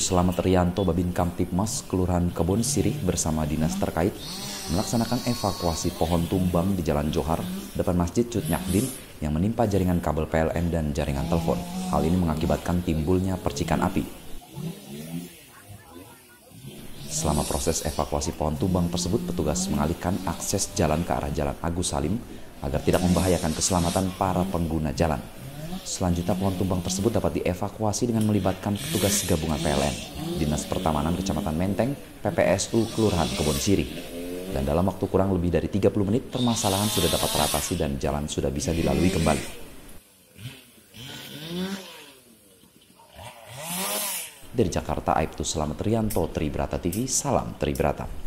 Slamet Rianto Babin Kamtibmas Kelurahan Kebon Sirih bersama dinas terkait melaksanakan evakuasi pohon tumbang di Jalan Johar depan Masjid Cut Nyakdin yang menimpa jaringan kabel PLN dan jaringan telepon. Hal ini mengakibatkan timbulnya percikan api. Selama proses evakuasi pohon tumbang tersebut, petugas mengalihkan akses jalan ke arah Jalan Agus Salim agar tidak membahayakan keselamatan para pengguna jalan. Selanjutnya pohon tumbang tersebut dapat dievakuasi dengan melibatkan petugas gabungan PLN, Dinas Pertamanan Kecamatan Menteng, PPSU Kelurahan Kebon Sirih. Dan dalam waktu kurang lebih dari 30 menit, permasalahan sudah dapat teratasi dan jalan sudah bisa dilalui kembali. Dari Jakarta, Aibtu Slamet Rianto, Tribrata TV, salam Tribrata.